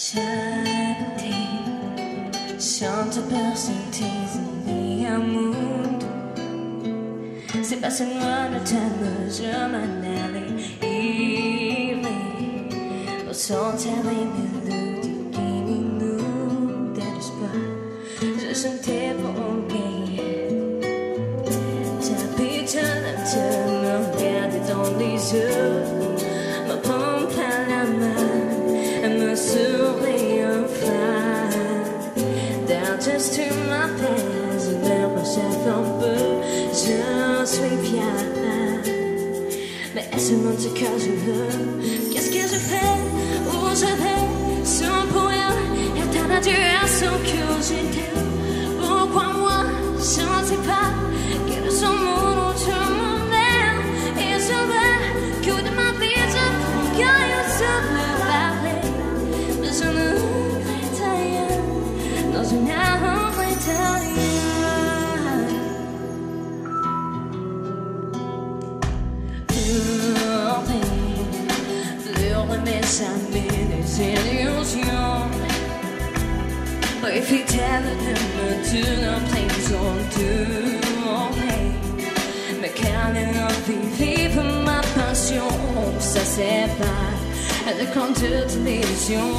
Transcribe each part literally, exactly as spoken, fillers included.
Chante, chante per sentirsi al mondo. Se passano da tempo giornali, io sentais les mélodies qui m'inondaient d'espoir. Je chantais pour gagner. T'habites maintenant, regardez dans les yeux, me prends par la main et me sourit enfin. Just to my past, vers mon chef un peu, je suis bien. Mais est-ce mon ce que je veux? Qu'est-ce que je fais? Où je vais? Son poème est un adieu à ce que j'étais. Pourquoi moi, je ne sais pas quel est son monde où je m'emmène. Et je veux que de ma vie je gagne ce me parler. Mais je ne regrette rien. Dans une âme italienne, fleur de mes amis, des illusions, les fidèles de me d'une prison tournée. Mais quand elle a vive ma passion, ça sépare de quand de télévision.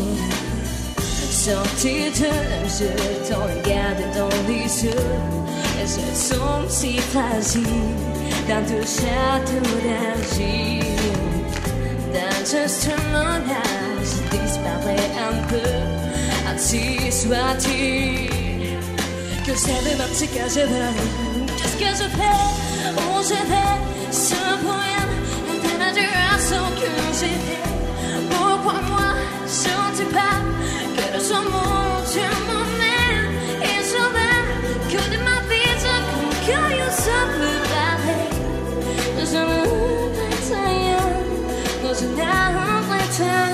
Sorti de je te regarde dans les yeux, et je sens si fragile dans tout château d'argile. Dans juste mon âge, disparaît un peu, ainsi soit-il. Que c'est de ma psy que je veux. Qu'est-ce que je fais? Où je vais? Ce poème est un adieu à ce que j'étais. Pourquoi moi, je ne sais pas de son monde, je m'emmène. Et je veux que de ma vie je concueille ce peu pareil. Je ne regrette rien, je ne regrette rien.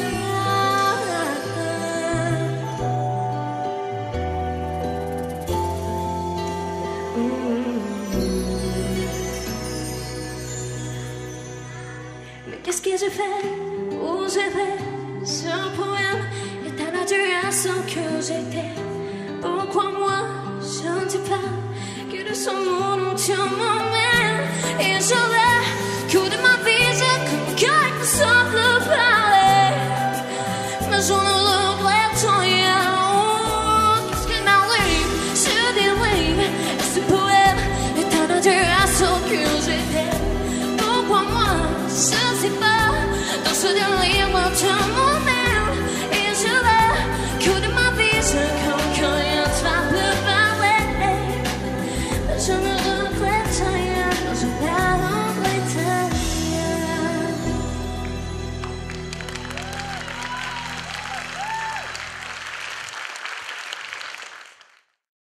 Mais qu'est-ce que je fais? Où je vais? Ce poème est un adieu à ce que j'étais. Pourquoi moi, je ne sais pas que de son monde tu m'emmènes. Et je